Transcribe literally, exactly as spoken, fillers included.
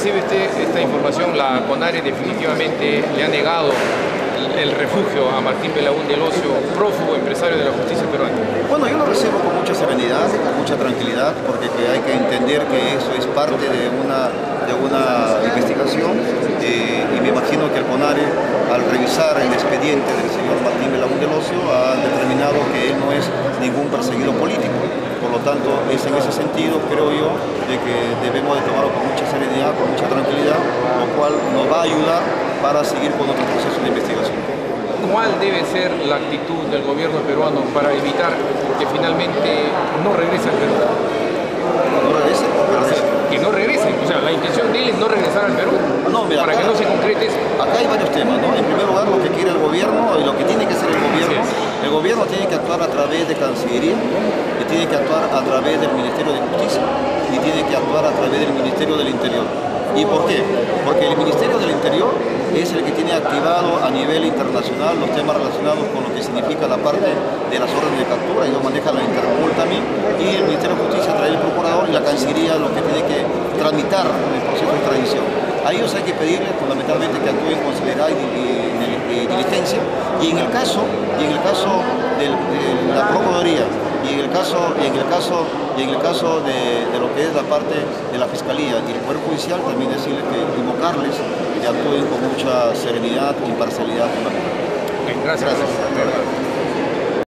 recibe usted esta información? La CONARE definitivamente le ha negado el refugio a Martín Belaúnde El Ocio, prófugo empresario de la justicia peruana. Bueno, yo lo recibo con mucha serenidad, con mucha tranquilidad, porque que hay que entender que eso es parte de una, de una investigación eh, y me imagino que el CONARE, al revisar el expediente del señor Martín Belaúnde El Ocio, ha determinado que él no es ningún perseguido político. Por lo tanto, es en ese sentido, creo yo, de que debemos de tomarlo con mucha serenidad, con mucha tranquilidad, lo cual nos va a ayudar para seguir con nuestro proceso de investigación. ¿Cuál debe ser la actitud del gobierno peruano para evitar que finalmente no regrese al Perú? ¿No regrese? Que no regrese. O sea, la intención de él es no regresar al Perú. No, mira, para acá, que no se concrete eso. Acá hay varios temas, ¿no? En primer lugar, lo que quiere el gobierno y lo que tiene que hacer el gobierno. Sí. El gobierno tiene que actuar a través de Cancillería y tiene que actuar a través del Ministerio de Justicia y tiene que actuar a través del Ministerio del Interior. ¿Y por qué? Porque el Ministerio del Interior es el que tiene activado a nivel internacional los temas relacionados con lo que significa la parte de las órdenes de captura, y lo maneja la Interpol también, y el Ministerio de Justicia trae el procurador y la Cancillería lo que tiene que tramitar el proceso de extradición. A ellos hay que pedirles fundamentalmente que actúen con celeridad y, y, y diligencia, y en el caso, y en el caso del, de la Procuraduría, y en el caso, y en el caso, y en el caso de, de lo que es la parte de la Fiscalía y el Poder Judicial, también decirles que invocarles que actúen con mucha serenidad, imparcialidad. Okay, gracias. gracias.